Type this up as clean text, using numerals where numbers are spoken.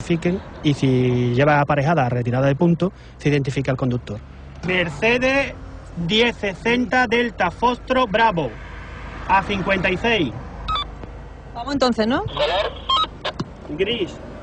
identifiquen y si lleva aparejada retirada de punto, se identifica al conductor. Mercedes 1060 Delta Fostro Bravo, A56. Vamos entonces, ¿no? Gris.